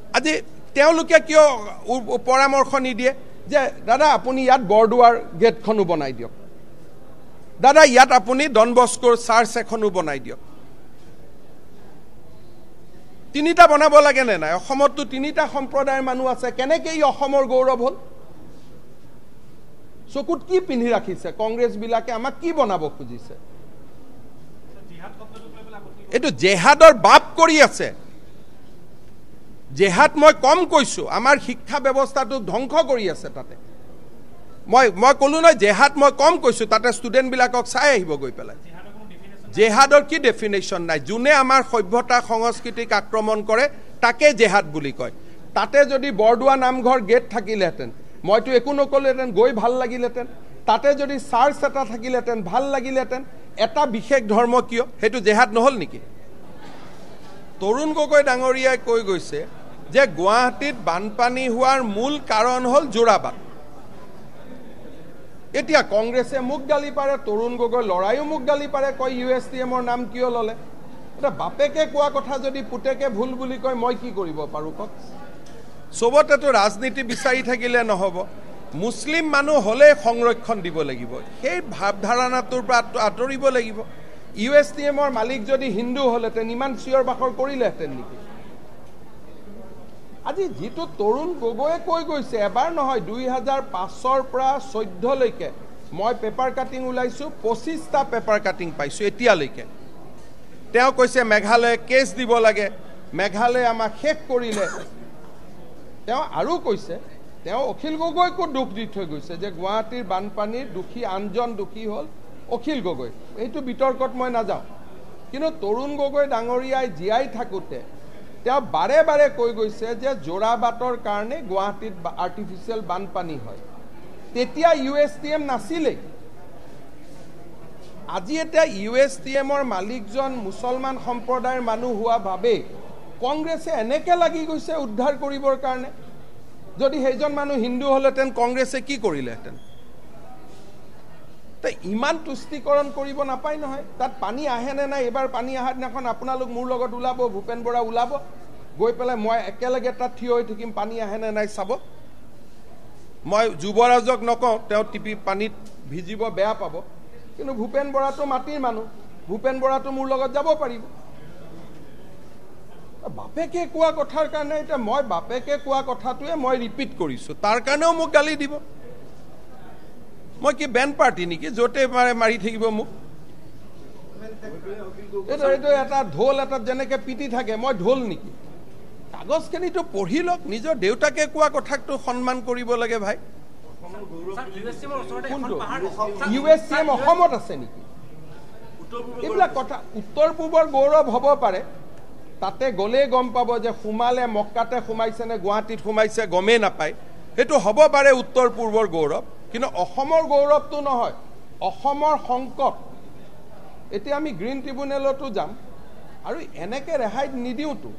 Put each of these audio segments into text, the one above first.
আজি তেওঁলোকে কিয় পৰামৰ্শ নিদিয়ে যে দাদা আপুনি ইয়াত বৰদুৱাৰ গেটখনো বনাই দিয়ক, দাদা ইয়াত আপুনি ডন বস্কোৰ চাৰ্চ এখনো বনাই দিয়ক। তিনিটা বনাব লাগে নে নাই? অসমততো তিনিটা সম্প্ৰদায়ৰ মানুহ আছে, কেনেকৈ ই অসমৰ গৌৰৱ হ'ল? চকুত কি পিন্ধি ৰাখিছে কংগ্ৰেছ বিলাকে? আমাক কি বনাব খুজিছে? এইটো জেহাদৰ বাপ কৰি আছে। জেহাদ মই কম কৈছো, আমাৰ শিক্ষা ব্যৱস্থাটো ধ্বংস কৰি আছে তাতে। মই ক'লো নহয় জেহাদ মই কম কৈছো, তাতে ষ্টুডেণ্টবিলাকক চাই আহিব গৈ পেলাই। জেহাদৰ কি ডেফিনেশ্যন নাই। যোনে আমাৰ সভ্যতা সংস্কৃতিক আক্ৰমণ কৰে তাকে জেহাদ বুলি কয়। তাতে যদি বৰদোৱা নামঘৰ গেট থাকিলেহেঁতেন মইতো একো নকলোহেঁতেন, গৈ ভাল লাগিলেহেঁতেন। তাতে যদি চাৰ্চ এটা থাকিলেহেঁতেন ভাল লাগিলেহেঁতেন। এটা বিশেষ ধৰ্ম কিয়? সেইটো জেহাদ নহ'ল নেকি? তৰুণ গগৈ ডাঙৰীয়াই কৈ গৈছে যে গুৱাহাটীত বানপানী হোৱাৰ মূল কাৰণ হ'ল যোৰাবাট। এতিয়া কংগ্ৰেছে মোক গালি পাৰে, তৰুণ গগৈ ল'ৰাইও মোক গালি পাৰে, কয় USTMৰ নাম কিয় ল'লে? এটা বাপেকে কোৱা কথা যদি পুতেকে ভুল বুলি কয় মই কি কৰিব পাৰোঁ কওক? চবতেতো ৰাজনীতি বিচাৰি থাকিলে নহ'ব। মুছলিম মানুহ হ'লে সংৰক্ষণ দিব লাগিব, সেই ভাৱধাৰণাটোৰ পৰা আঁতৰিব লাগিব। USTMৰ মালিক যদি হিন্দু হ'লহেঁতেন ইমান চিঞৰ বাখৰ কৰিলেহেঁতেন নেকি? আজি যিটো তৰুণ গগৈয়ে কৈ গৈছে, এবাৰ নহয় 2005ৰ পৰা 14লৈকে মই পেপাৰ কাটিং ওলাইছোঁ, 25টা পেপাৰ কাটিং পাইছোঁ এতিয়ালৈকে। তেওঁ কৈছে মেঘালয়ে কেছ দিব লাগে, মেঘালয়ে আমাক শেষ কৰিলে। তেওঁ আৰু কৈছে, তেওঁ অখিল গগৈকো দুখ দি থৈ গৈছে যে গুৱাহাটীৰ বানপানীৰ দোষী আনজন দোষী হ'ল অখিল গগৈ। এইটো বিতৰ্কত মই নাযাওঁ, কিন্তু তৰুণ গগৈ ডাঙৰীয়াই জীয়াই থাকোঁতে তেওঁ বাৰে বাৰে কৈ গৈছে যে যোৰাবাটৰ কাৰণে গুৱাহাটীত আৰ্টিফিচিয়েল বানপানী হয়। তেতিয়া USTM নাছিলেই। আজি এতিয়া USTMৰ মালিকজন মুছলমান সম্প্ৰদায়ৰ মানুহ হোৱা ভাবেই কংগ্ৰেছে এনেকৈ লাগি গৈছে উদ্ধাৰ কৰিবৰ কাৰণে। যদি সেইজন মানুহ হিন্দু হ'লহেঁতেন কংগ্ৰেছে কি কৰিলেহেঁতেন? ইমান তুষ্টিকৰণ কৰিব নাপায় নহয়। তাত পানী আহে নে নাই? এইবাৰ পানী অহাৰ দিনাখন আপোনালোক মোৰ লগত ওলাব, ভূপেন বৰা ওলাব, গৈ পেলাই মই একেলগে তাত থিয় হৈ থাকিম, পানী আহে নে নাই চাব। মই যুৱৰাজক নকওঁ, তেওঁ টিপি পানীত ভিজিব বেয়া পাব, কিন্তু ভূপেন বৰাটো মাটিৰ মানুহ, ভূপেন বৰাটো মোৰ লগত যাব পাৰিব। বাপেকে কোৱা কথাৰ কাৰণে এতিয়া মই বাপেকে কোৱা কথাটোৱে মই ৰিপিট কৰিছোঁ, তাৰ কাৰণেও মোক গালি দিব। মই কি বেন পাৰ্টি নেকি য'তে মাৰি থাকিব মোক? এইটো এটা ঢোল এটাত যেনেকৈ পিটি থাকে, মই ঢোল নেকি? কাগজখিনিতো পঢ়ি লওক, নিজৰ দেউতাকে কোৱা কথাটো সন্মান কৰিব লাগে ভাই। USTM অসমত আছে নেকি? এইবিলাক কথা উত্তৰ পূবৰ গৌৰৱ হ'ব পাৰে, তাতে গ'লেই গম পাব যে সোমালে মক্কাতে সোমাইছে নে গুৱাহাটীত সোমাইছে গমেই নাপায়। সেইটো হ'ব পাৰে উত্তৰ পূৰ্বৰ গৌৰৱ, কিন্তু অসমৰ গৌৰৱটো নহয়। অসমৰ সংকট। এতিয়া আমি গ্ৰীণ ট্ৰিবিউনেলতো যাম আৰু এনেকৈ ৰেহাই নিদিওঁতো।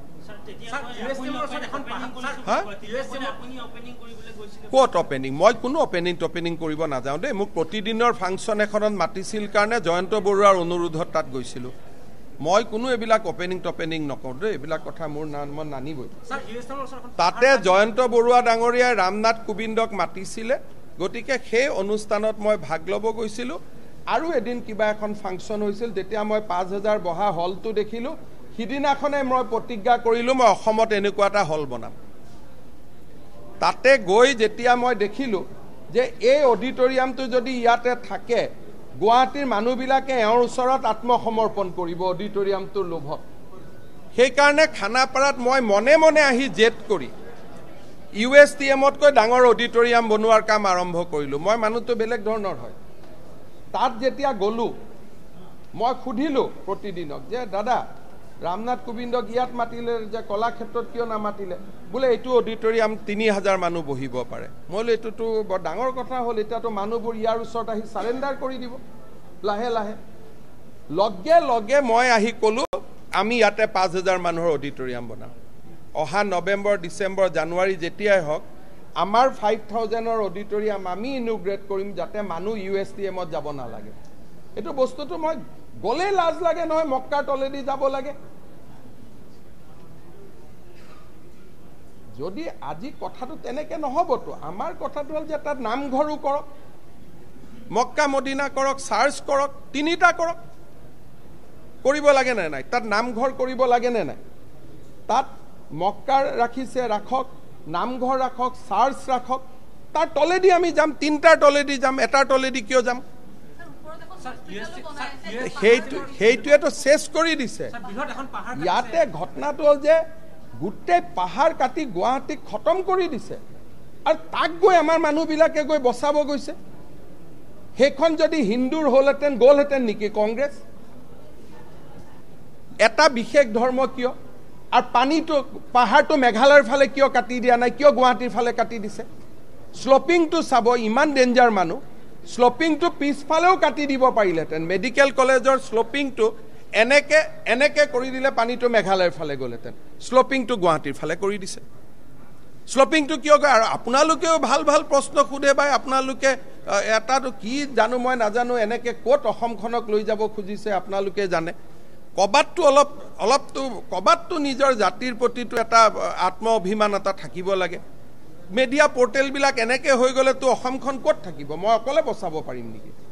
ক'ত অপেনিং? মই কোনো অপেনিং কৰিব নাযাওঁ দেই। মোক প্ৰতিদিনৰ ফাংচন এখনত মাতিছিল কাৰণে জয়ন্ত বৰুৱাৰ অনুৰোধত তাত গৈছিলোঁ। মই কোনো এইবিলাক অপেনিং নকৰোঁ দেই, এইবিলাক কথা মোৰ মই নানিবই। তাতে জয়ন্ত বৰুৱা ডাঙৰীয়াই ৰামনাথ কোবিন্দক মাতিছিলে, গতিকে সেই অনুষ্ঠানত মই ভাগ ল'ব গৈছিলোঁ। আৰু এদিন কিবা এখন ফাংচন হৈছিল, তেতিয়া মই 5000 বহা হলটো দেখিলোঁ। সিদিনাখনে মই প্ৰতিজ্ঞা কৰিলোঁ মই অসমত এনেকুৱা এটা হল বনাম। তাতে গৈ যেতিয়া মই দেখিলোঁ যে এই অডিটৰিয়ামটো যদি ইয়াতে থাকে, গুৱাহাটীৰ মানুহবিলাকে এওঁৰ ওচৰত আত্মসমৰ্পণ কৰিব অডিটৰিয়ামটোৰ লোভত। সেইকাৰণে খানাপাৰাত মই মনে মনে আহি জেদ কৰি USTMতকৈ ডাঙৰ অডিটৰিয়াম বনোৱাৰ কাম আৰম্ভ কৰিলোঁ। মই মানুহটো বেলেগ ধৰণৰ হয়। তাত যেতিয়া গ'লোঁ মই সুধিলোঁ প্ৰতিদিনক যে দাদা ৰামনাথ কোবিন্দক ইয়াত মাতিলে যে কলাক্ষেত্ৰত কিয় নামাতিলে? বোলে এইটো অডিটৰিয়াম 3000 মানুহ বহিব পাৰে। মই বোলো এইটোতো বৰ ডাঙৰ কথা হ'ল, এতিয়াতো মানুহবোৰ ইয়াৰ ওচৰত আহি চাৰেণ্ডাৰ কৰি দিব লাহে লাহে। লগে লগে মই আহি ক'লোঁ আমি ইয়াতে 5000 মানুহৰ অডিটৰিয়াম বনাম। অহা নৱেম্বৰ, ডিচেম্বৰ, জানুৱাৰী যেতিয়াই হওক আমাৰ 5000ৰ অডিটৰিয়াম আমি ইনোগ্ৰেট কৰিম, যাতে মানুহ USTMত যাব নালাগে। এইটো বস্তুটো মই গ'লেই লাজ লাগে নহয়, মক্কাৰ তলেদি যাব লাগে। যদি আজি কথাটো তেনেকৈ নহ'বতো আমাৰ কথাটো হ'ল যে তাত নামঘৰো কৰক মক্কা মদিনা কৰক চাৰ্চ কৰক তিনিটা কৰক কৰিব লাগে নে নাই তাত নামঘৰ কৰিব লাগে নে নাই তাত মক্কাৰ ৰাখিছে ৰাখক নামঘৰ ৰাখক চাৰ্চ ৰাখক তাৰ তলেদি আমি যাম তিনিটাৰ তলেদি যাম এটাৰ তলেদি কিয় যাম সেইটোৱেতো চেছ কৰি দিছে ইয়াতে ঘটনাটো হ'ল যে গোটেই পাহাৰ কাটি গুৱাহাটীক খতম কৰি দিছে আৰু তাক গৈ আমাৰ মানুহবিলাকে গৈ বচাব গৈছে সেইখন যদি হিন্দুৰ হ'লহেঁতেন গ'লহেঁতেন নেকি কংগ্ৰেছ এটা বিশেষ ধৰ্ম কিয় আৰু পানীটো পাহাৰটো মেঘালয়ৰ ফালে কিয় কাটি দিয়া নাই কিয় গুৱাহাটীৰ ফালে কাটি দিছে শ্লপিংটো চাব ইমান ডেঞ্জাৰ মানুহ শ্লপিংটো পিছফালেও কাটি দিব পাৰিলেহেঁতেন মেডিকেল কলেজৰ শ্লপিংটো এনেকে কৰি দিলে পানীটো মেঘালয়ৰ ফালে গ'লহেঁতেন শ্লপিংটো গুৱাহাটীৰ ফালে কৰি দিছে শ্লপিংটো কিয় কয় আৰু আপোনালোকেও ভাল ভাল প্ৰশ্ন সোধে বাই আপোনালোকে এটাটো কি জানো মই নাজানো এনেকে ক'ত অসমখনক লৈ যাব খুজিছে আপোনালোকে জানে কবাতটো নিজৰ জাতিৰ প্ৰতিটো এটা আত্ম অভিমান এটা থাকিব লাগে মিডিয়া পৰ্টেলবিলাক এনেকে হৈ গ'লেতো অসমখন ক'ত থাকিব মই অকলে বচাব পাৰিম নেকি